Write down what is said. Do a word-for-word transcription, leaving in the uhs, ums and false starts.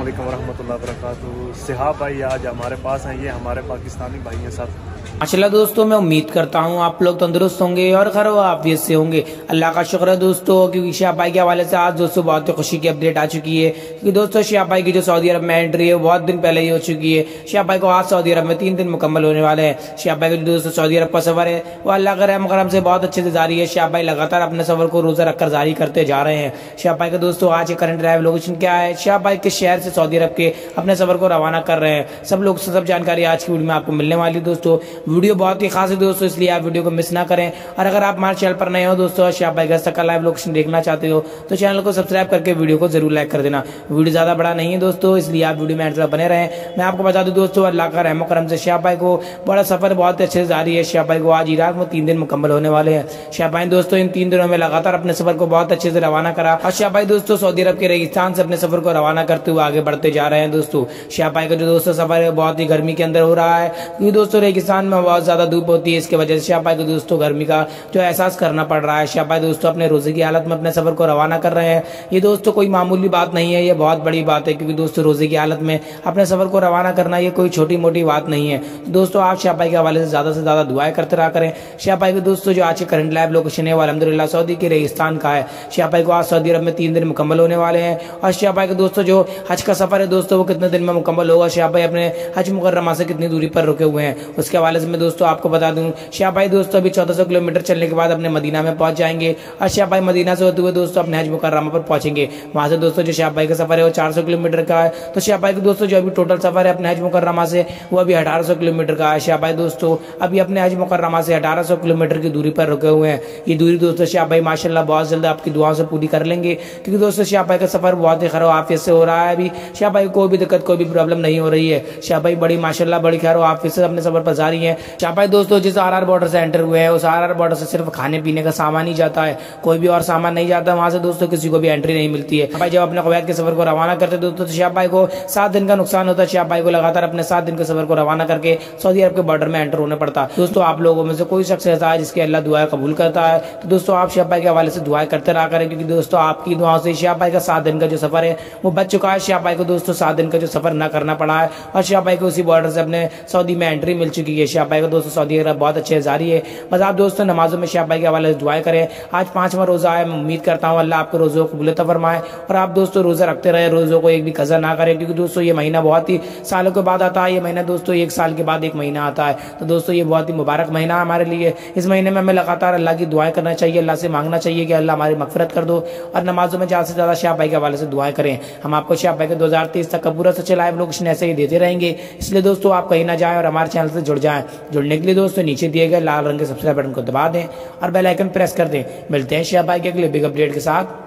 वालेकुम रहमतुल्लाहि व बरकातुहू। सिहाब भाई आज हमारे पास हैं, ये हमारे पाकिस्तानी भाई हैं सब। माशाल्लाह दोस्तों, मैं उम्मीद करता हूँ आप लोग तंदुरुस्त होंगे और खैर आफियत से होंगे। अल्लाह का शुक्र है दोस्तों, क्योंकि शिहाब भाई के हवाले से आज दोस्तों बहुत ही खुशी की अपडेट आ चुकी है। क्योंकि दोस्तों शिहाब भाई की जो सऊदी अरब में एंट्री है बहुत दिन पहले ही हो चुकी है। शिहाब भाई को आज सऊदी अरब में तीन दिन मुकम्मल होने वाले हैं। शिहाब भाई का दोस्तों सऊदी अरब का सफर है वो अल्लाह का रहम करम से बहुत अच्छे से जारी है। शिहाब भाई लगातार अपने सफर को रोजा रखकर जारी करते जा रहे हैं। शिहाब भाई का दोस्तों आज के करंट लाइव लोकेशन क्या है, शिहाब भाई किस शहर से सऊदी अरब के अपने सफर को रवाना कर रहे हैं, सब लोग सब जानकारी आज की वीडियो में आपको मिलने वाली है। दोस्तों वीडियो बहुत ही खास है दोस्तों, इसलिए आप वीडियो को मिस ना करें। और अगर आप हमारे चैनल पर नए हो दोस्तों, शिहाब भाई का लाइव लोकेशन देखना चाहते हो तो चैनल को सब्सक्राइब करके वीडियो को जरूर लाइक कर देना। वीडियो ज्यादा बड़ा नहीं है दोस्तों, इसलिए आप वीडियो में एंड तक बने रहें। मैं आपको बता दूं दोस्तों, अल्लाह का रहम करम से शिहाब भाई को बड़ा सफर बहुत अच्छे से जारी है। शिहाब भाई को आज इराक में तीन दिन मुकम्मल होने वाले हैं। शिहाब भाई दोस्तों इन तीन दिनों में लगातार अपने सफर को बहुत अच्छे से रवाना करा और शिहाब भाई दोस्तों सऊदी अरब के रेगिस्तान से अपने सफर को रवाना करते हुए आगे बढ़ते जा रहे हैं। दोस्तों शिहाब भाई का जो दोस्तों सफर है बहुत ही गर्मी के अंदर हो रहा है, क्योंकि दोस्तों रेगिस्तान में बहुत ज्यादा धूप होती है, इसके वजह से शिहाब भाई को दोस्तों गर्मी का जो एहसास करना पड़ रहा है। शिहाब भाई दोस्तों अपने रोजे की हालत में अपने सफर को रवाना कर रहे हैं। ये दोस्तों कोई मामूली बात नहीं है, ये बहुत बड़ी बात है, क्योंकि दोस्तों रोजे की हालत में अपने सफर को रवाना करना ये कोई छोटी मोटी बात नहीं है। तो दोस्तों आप शिहाब भाई के हवाले से ज्यादा से ज्यादा दुआएं करते रहा करें। शिहाब भाई को दोस्तों जो आज के करंट लाइव लोकेशन है वो अल्हम्दुलिल्लाह सऊदी के रेगिस्तान का है। शिहाब भाई को आज सऊदी अरब में तीन दिन मुकम्मल होने वाले हैं। और शिहाब भाई का दोस्तों जो हज का सफर है दोस्तों वो कितने दिन में मुकम्मल होगा, शिहाब भाई अपने हज मुकर्रमा से कितनी दूरी पर रुके हुए हैं, उसके हवाले से मैं दोस्तों आपको बता दूं। शिहाब भाई दोस्तों अभी चौदह सौ किलोमीटर चलने के बाद अपने मदीना में पहुंच जाएंगे और शिहाब भाई मदीना से होते हुए दोस्तों अपने हज मुकर्रमा पर पहुंचेंगे। वहां से दोस्तों जो शिहाब भाई का सफर है वो चार सौ किलोमीटर का है। तो शिहाब भाई के दोस्तों जो अभी टोटल सफर है अपने हज मुकर्रमा से वो अभी अठारह सौ किलोमीटर का है। शिहाब भाई दोस्तों अभी अपने हज मुकर्रमा से अठारह सौ किलोमीटर की दूरी पर रुके हुए हैं। ये दूरी दोस्तों शिहाब भाई माशाल्लाह बहुत जल्द आपकी दुआओं से पूरी कर लेंगे, क्योंकि दोस्तों शिहाब भाई का सफर बहुत ही खैर आफियत से हो रहा है। अभी शिहाब भाई को कोई भी दिक्कत कोई भी प्रॉब्लम नहीं हो रही है। शिहाब भाई बड़ी माशाल्लाह बड़ी खैर आफियत से अपने सफर पर जारी है। शिहाब भाई दोस्तों जिस आर आर बॉर्डर से एंटर हुए हैं उस आर आर बॉर्डर से सिर्फ खाने पीने का सामान ही जाता है, कोई भी और सामान नहीं जाता। वहां से दोस्तों किसी को भी एंट्री नहीं मिलती है। भाई जब अपने कुवैत के सफर को रवाना करते दोस्तों तो शिहाब भाई को सात दिन का नुकसान होता है। शिहाब भाई को लगातार अपने सात दिन के सफर को रवाना करके सऊदी अरब के बॉर्डर में एंटर होने पड़ता। दोस्तों आप लोगों में से कोई शख्स ऐसा है जिसके अल्लाह दुआ कबूल करता है, तो दोस्तों आप शिहाब भाई के हवाले से दुआएं करते रहा करें, क्योंकि दोस्तों आपकी दुआओं से शिहाब भाई का सात दिन का जो सफर है वो बच चुका है। शिहाब भाई को दोस्तों सात दिन का जो सफर न करना पड़ा है और शिहाब भाई को उसी बॉर्डर से अपने सऊदी में एंट्री मिल चुकी है। शिहाब भाई को दोस्तों सऊदी अरब बहुत अच्छे जारी है। बस आप दोस्तों नमाजों में शिहाब भाई के हवाले से दुआएं करें। आज पांचवा रोजा है, मैं उम्मीद करता हूँ अल्लाह आपको रोजों को कबूल फरमाए और आप दोस्तों रोजा रखते रहे, रोजों को एक भी कज़ा ना करें, क्योंकि दोस्तों ये महीना बहुत ही सालों के बाद आता है। ये महीना दोस्तों एक साल के बाद एक महीना आता है, तो दोस्तों ये बहुत ही मुबारक महीना है हमारे लिए। इस महीने में हमें लगातार अल्लाह की दुआएं करना चाहिए, अल्लाह से मांगना चाहिए कि अल्लाह हमारी मगफिरत कर दो और नमाजों में ज्यादा से ज्यादा शिहाब भाई के हवाले से दुआएं करें। हम आपको शिहाब भाई के दो हजार तेईस तक का पूरा सच्चे लाइव लोकेशन ऐसे ही देते रहेंगे, इसलिए दोस्तों आप कहीं ना जाएं और हमारे चैनल से जुड़ जाएं। जुड़ने के लिए दोस्तों नीचे दिए गए लाल रंग के सब्सक्राइब बटन को दबा दें और बेल आइकन प्रेस कर दें। मिलते हैं शिहाब भाई के अगले बिग अपडेट के साथ।